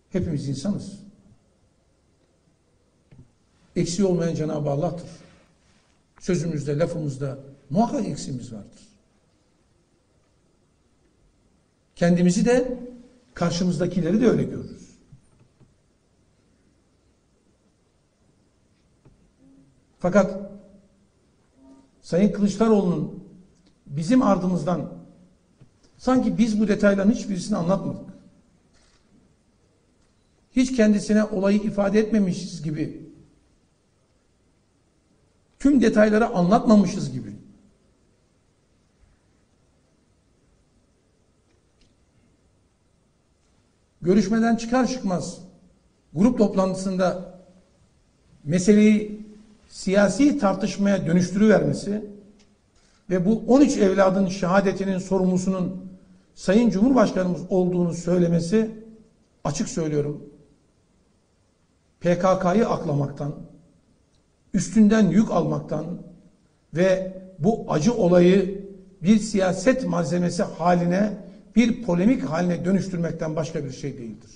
Hepimiz insanız. Eksiği olmayan Cenab-ı Allah'tır. Sözümüzde, lafımızda muhakkak eksiğimiz vardır. Kendimizi de, karşımızdakileri de öyle görürüz. Fakat Sayın Kılıçdaroğlu'nun bizim ardımızdan sanki biz bu detayların hiçbirisini anlatmadık. Hiç kendisine olayı ifade etmemişiz gibi, tüm detayları anlatmamışız gibi, görüşmeden çıkar çıkmaz grup toplantısında meseleyi siyasi tartışmaya dönüştürüvermesi ve bu 13 evladın şehadetinin sorumlusunun Sayın Cumhurbaşkanımız olduğunu söylemesi, açık söylüyorum, PKK'yı aklamaktan, üstünden yük almaktan ve bu acı olayı bir siyaset malzemesi haline, bir polemik haline dönüştürmekten başka bir şey değildir.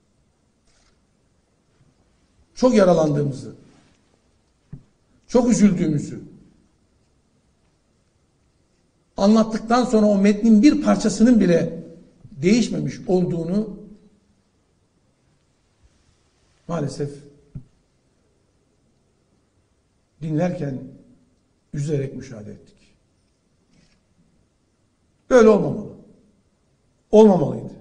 Çok yaralandığımızı, çok üzüldüğümüzü anlattıktan sonra o metnin bir parçasının bile değişmemiş olduğunu maalesef dinlerken üzülerek müşahede ettik. Böyle olmamalı. Olmamalıydı.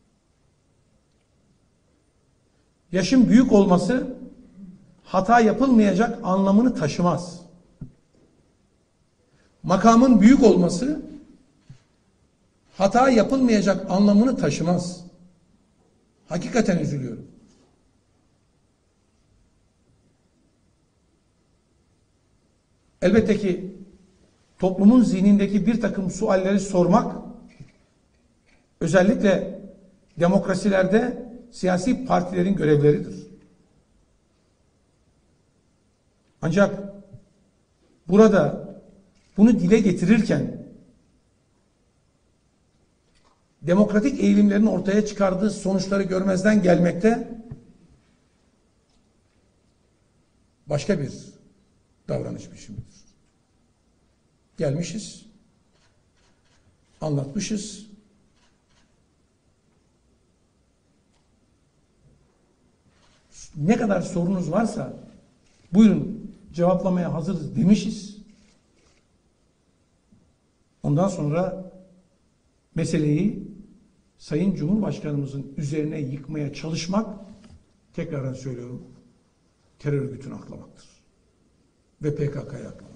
Yaşın büyük olması hata yapılmayacak anlamını taşımaz. Makamın büyük olması hata yapılmayacak anlamını taşımaz. Hakikaten üzülüyorum. Elbette ki toplumun zihnindeki bir takım sualleri sormak, özellikle demokrasilerde siyasi partilerin görevleridir. Ancak burada bunu dile getirirken demokratik eğilimlerin ortaya çıkardığı sonuçları görmezden gelmekte başka bir davranış biçimidir. Gelmişiz, anlatmışız, ne kadar sorunuz varsa buyurun cevaplamaya hazırız demişiz. Ondan sonra meseleyi Sayın Cumhurbaşkanımızın üzerine yıkmaya çalışmak, tekrardan söylüyorum, terör örgütünü aklamaktır. Ve PKK'yı aklamaktır.